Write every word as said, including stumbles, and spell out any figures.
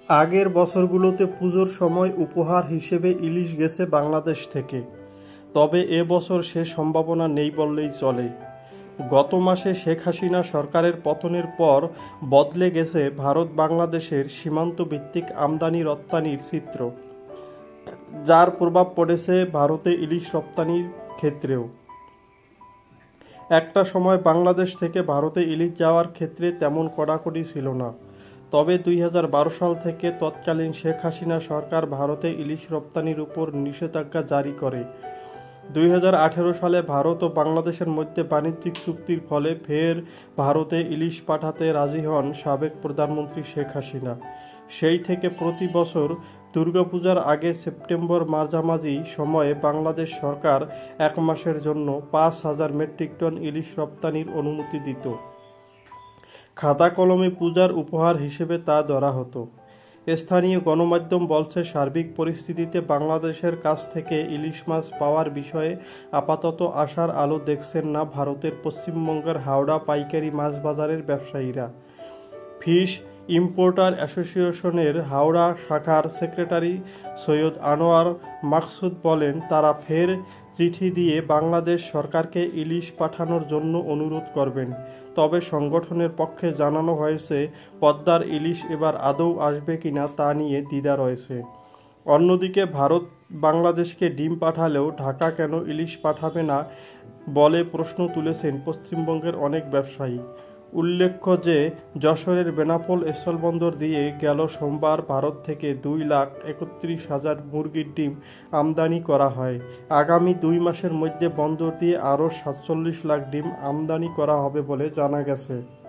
আগের বছরগুলোতে পুজোর সময় উপহার হিসেবে ইলিশ গেছে বাংলাদেশ থেকে, তবে এ বছর সে সম্ভাবনা নেই বললেই চলে। গত মাসে শেখ হাসিনা সরকারের পতনের পর বদলে গেছে ভারত বাংলাদেশের সীমান্তভিত্তিক আমদানি রপ্তানির চিত্র, যার প্রভাব পড়েছে ভারতে ইলিশ রপ্তানির ক্ষেত্রেও। একটা সময় বাংলাদেশ থেকে ভারতে ইলিশ যাওয়ার ক্ষেত্রে তেমন কড়াকড়ি ছিল না, তবে দুই হাজার বারো সাল থেকে তৎকালীন শেখ হাসিনা সরকার ভারতে ইলিশ রপ্তানির উপর নিষেধাজ্ঞা জারি করে। দুই হাজার আঠেরো সালে ভারত ও বাংলাদেশের মধ্যে বাণিজ্যিক চুক্তির ফলে ফের ভারতে ইলিশ পাঠাতে রাজি হন সাবেক প্রধানমন্ত্রী শেখ হাসিনা। সেই থেকে প্রতি বছর দুর্গাপূজার আগে সেপ্টেম্বর মাঝামাঝি সময়ে বাংলাদেশ সরকার এক মাসের জন্য পাঁচ হাজার মেট্রিক টন ইলিশ রপ্তানির অনুমতি দিত। খাতা কলমে পূজার উপহার হিসেবে তা ধরা হতো। স্থানীয় গণমাধ্যম বলছে, সার্বিক পরিস্থিতিতে বাংলাদেশের কাছ থেকে ইলিশ মাছ পাওয়ার বিষয়ে আপাতত আশার আলো দেখছেন না ভারতের পশ্চিমবঙ্গের হাওড়া পাইকারি মাছ বাজারের ব্যবসায়ীরা। ফিশ ইম্পোর্টার অ্যাসোসিয়েশনের হাওড়া শাখার সেক্রেটারি সৈয়দ আনোয়ার মাকসুদ বলেন, তারা ফের চিঠি দিয়ে বাংলাদেশ সরকারকে ইলিশ পাঠানোর জন্য অনুরোধ করবেন। তবে সংগঠনের পক্ষে জানানো হয়েছে, পদ্মার ইলিশ এবার আদৌ আসবে কিনা তা নিয়ে দ্বিধা রয়েছে। অন্যদিকে ভারত বাংলাদেশকে ডিম পাঠালেও ঢাকা কেন ইলিশ পাঠাবে না বলে প্রশ্ন তুলেছেন পশ্চিমবঙ্গের অনেক ব্যবসায়ী। উল্লেখ্য যে, যশোরের বেনাপোল স্থলবন্দর দিয়ে গেল সোমবার ভারত থেকে দুই লাখ একত্রিশ হাজার মুরগির ডিম আমদানি করা হয়। আগামী দুই মাসের মধ্যে বন্দর দিয়ে আরও সাতচল্লিশ লাখ ডিম আমদানি করা হবে বলে জানা গেছে।